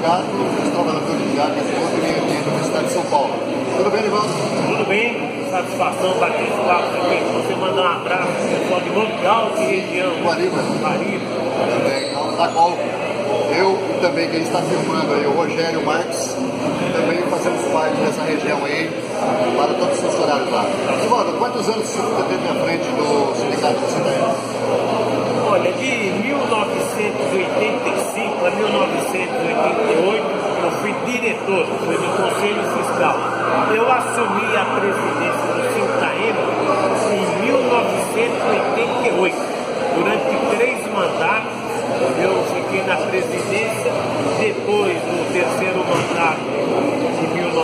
Sindicato dos Trabalhadores de Água e Esgoto do Estado de São Paulo. Tudo bem, Nivaldo? Tudo bem, satisfação bater esse papo aqui. Você mandar um abraço pro pessoal de Montegal, que região? Guariba. Também, da qual eu e também quem está filmando aí, o Rogério Marques, também fazemos parte dessa região aí, para todos os funcionários lá. Nivaldo, quantos anos você teve à frente do Sindicato de Sindicato? Olha, de 1985 a 1988, eu fui diretor, fui do Conselho Fiscal. Eu assumi a presidência do Sintaema em 1988. Durante 3 mandatos, eu fiquei na presidência. Depois, no terceiro mandato, de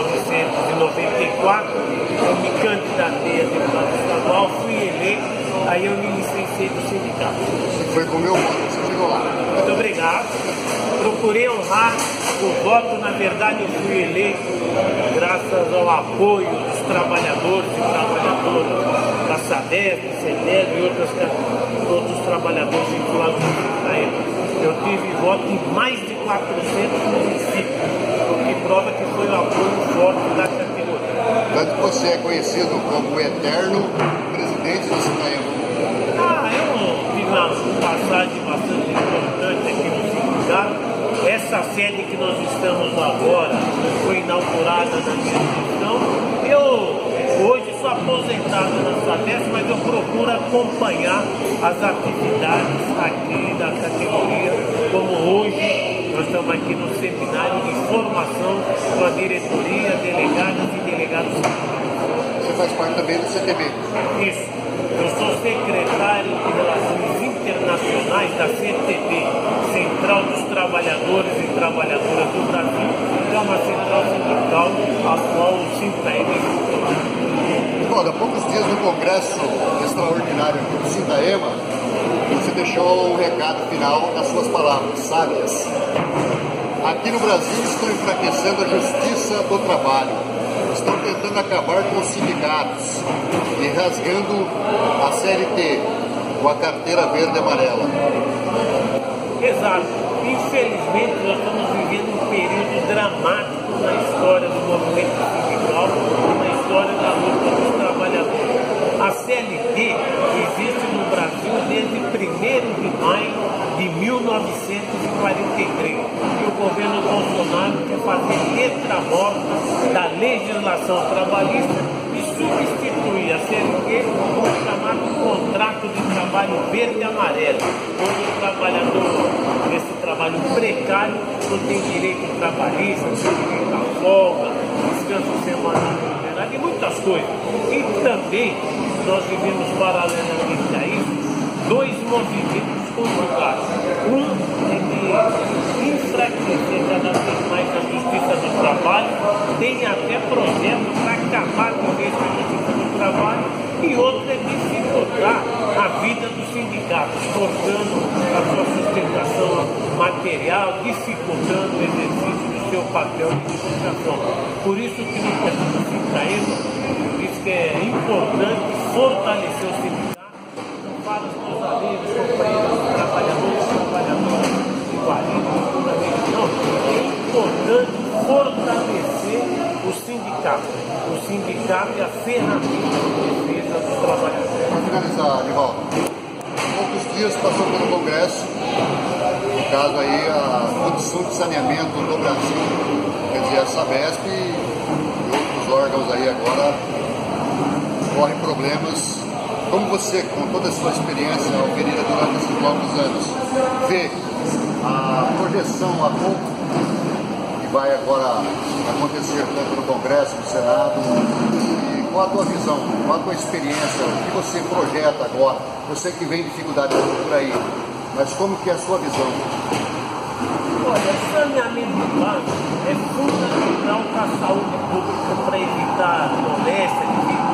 1994, eu me candidatei a deputado estadual, fui eleito, aí eu me licenciei do sindicato. Foi com o meu voto, você chegou lá. Muito obrigado. Procurei honrar o voto. Na verdade, eu fui eleito graças ao apoio dos trabalhadores e trabalhadoras da SADESP, CETES e outros trabalhadores vinculados ao Sintaema. Eu tive voto em mais de 400 municípios, o que prova que foi um apoio forte da categoria. Tanto que você é conhecido como o eterno presidente do Sintaema. Eu tive uma passagem bastante importante aqui no sindicato. Essa sede que nós estamos agora foi inaugurada na minha gestão. Eu hoje sou aposentado na SADESP, mas eu procuro acompanhar as atividades aqui da categoria, como hoje nós estamos aqui no seminário de formação com a diretoria, delegadas e delegados. Você faz parte também do CTB. Isso. Eu sou secretário de Relações Internacionais da CTB, Central dos Trabalhadores e Trabalhadoras do Brasil, que é uma central sindical a qual o Sintaema. Há poucos dias no Congresso Extraordinário do Sintaema, você deixou um recado final nas suas palavras sábias. Aqui no Brasil estão enfraquecendo a justiça do trabalho, estão tentando acabar com os sindicatos e rasgando a CLT, com a carteira verde e amarela. Exato. Infelizmente, nós estamos vivendo um período dramático na história do movimento sindical e na história da luta dos trabalhadores. A CLT existe no Brasil desde 1º de maio de 1943. E o governo Bolsonaro quer fazer letra morta da legislação trabalhista e substituir a CLT com o chamado contrato de trabalho verde e amarelo, onde o trabalhador, esse trabalho precário, não tem direito trabalhista, não tem direito à folga, descanso semanal liberado e muitas coisas. E também nós vivemos paralelamente a isso 2 movimentos conjugados. Um é de enfraquecer cada vez mais a justiça do trabalho, tem até projeto para acabar com a justiça do trabalho, e outro é dificultar a vida dos sindicatos, cortando a sua sustentação material, dificultando o exercício do seu papel de divulgação. Por isso que no caso do Sintaema diz que é importante fortalecer o sindicato. Para os meus amigos, companheiros, trabalhadores e trabalhadoras de Guariba, não, é importante fortalecer o sindicato. O sindicato é a ferramenta de defesa dos trabalhadores. Para finalizar, Nivaldo, poucos dias passou pelo Congresso, no caso aí a Condição de Saneamento do Brasil, quer dizer, a SABESP e outros órgãos aí agora correm problemas. Como você, com toda a sua experiência oferida durante esses longos anos, vê a projeção a pouco que vai agora acontecer tanto no Congresso, no Senado, e qual a tua visão, qual a tua experiência, o que você projeta agora? Eu sei que vem dificuldades por aí, mas como que é a sua visão? Olha, o saneamento básico é fundamental para a saúde pública, para evitar moléstia,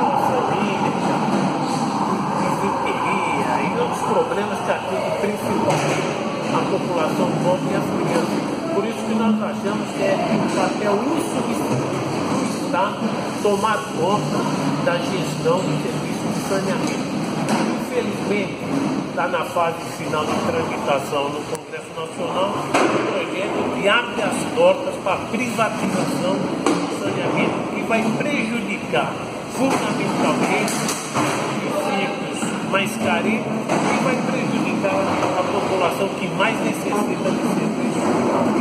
e outros problemas que atingem principalmente a população pobre e as crianças. Por isso que nós achamos que é um papel insubstituível do Estado tomar conta da gestão do serviço de saneamento. Infelizmente, está na fase final de tramitação no Congresso Nacional, um projeto que abre as portas para a privatização do saneamento, que vai prejudicar fundamentalmente os municípios mais carentes e vai prejudicar a população que mais necessita de serviço.